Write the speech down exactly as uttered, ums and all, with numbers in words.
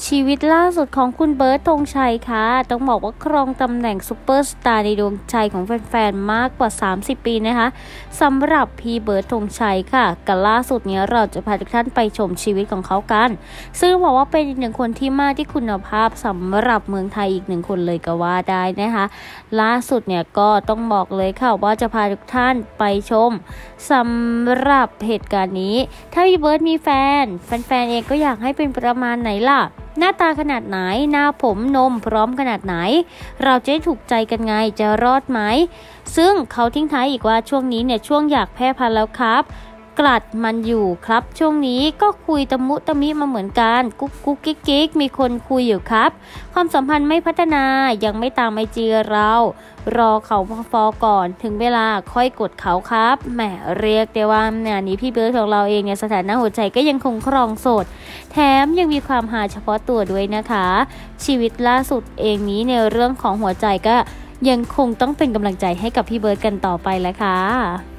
ชีวิตล่าสุดของคุณเบิร์ต ธงชัยค่ะต้องบอกว่าครองตำแหน่งซุปเปอร์สตาร์ในดวงใจของแฟนๆมากกว่าสามสิบปีนะคะสำหรับพี่เบิร์ต ธงชัยค่ะกันล่าสุดเนี้ยเราจะพาทุกท่านไปชมชีวิตของเขากันซึ่งบอกว่าเป็นอีกหนึ่งคนที่มากที่คุณภาพสำหรับเมืองไทยอีกหนึ่งคนเลยก็ว่าได้นะคะล่าสุดเนี่ยก็ต้องบอกเลยค่ะว่าจะพาทุกท่านไปชมสำหรับเหตุการณ์นี้ถ้าพี่เบิร์ตมีแฟนแฟนๆเองก็อยากให้เป็นประมาณไหนล่ะหน้าตาขนาดไหนหน้าผมนมพร้อมขนาดไหนเราจะได้ถูกใจกันไงจะรอดไหมซึ่งเขาทิ้งท้ายอีกว่าช่วงนี้เนี่ยช่วงอยากแพร่พันธุ์แล้วครับกลัดมันอยู่ครับช่วงนี้ก็คุยตะมุตะมิมาเหมือนกันกุ๊กกุ๊กกิ๊กกิ๊กมีคนคุยอยู่ครับความสัมพันธ์ไม่พัฒนายังไม่ตามไอจีเรารอเขาฟอก่อนถึงเวลาค่อยกดเขาครับแหมเรียกได้ว่าเนี่ยนี้พี่เบิร์ดของเราเองเนี่ยสถานะหัวใจก็ยังคงครองโสดแถมยังมีความหาเฉพาะตัวด้วยนะคะชีวิตล่าสุดเองนี้ในเรื่องของหัวใจก็ยังคงต้องเป็นกำลังใจให้กับพี่เบิร์ดกันต่อไปแหละค่ะ